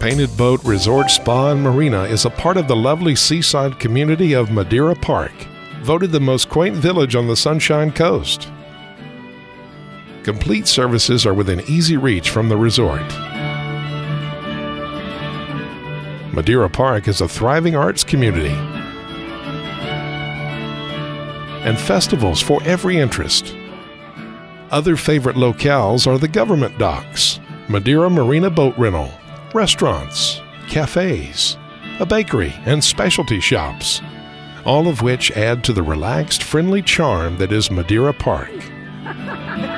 Painted Boat Resort Spa and Marina is a part of the lovely seaside community of Madeira Park, voted the most quaint village on the Sunshine Coast. Complete services are within easy reach from the resort. Madeira Park is a thriving arts community and festivals for every interest. Other favorite locales are the government docks, Madeira Marina boat rental, restaurants, cafes, a bakery, and specialty shops, all of which add to the relaxed, friendly charm that is Madeira Park.